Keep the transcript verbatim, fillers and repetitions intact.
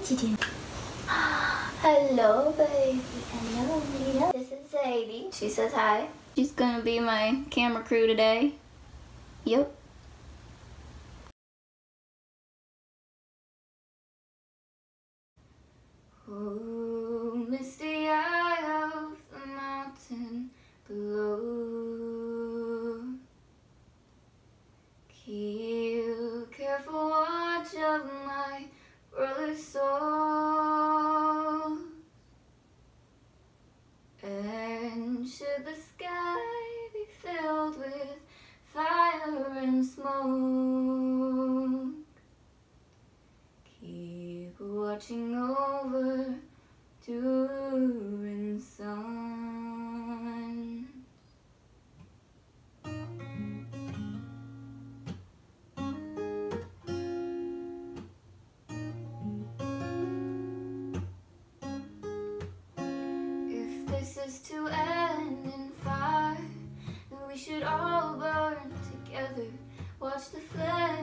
几天。Hello, baby. Hello, Nita. This is Sadie. She says hi. She's gonna be my camera crew today. Yep. Oh, misty eye of the mountain below. Keep careful watch of my brother's soul. And should the sky be filled with fire and smoke, keep watching over during sun. If this is to end in fire, then we should all burn together. Watch the flame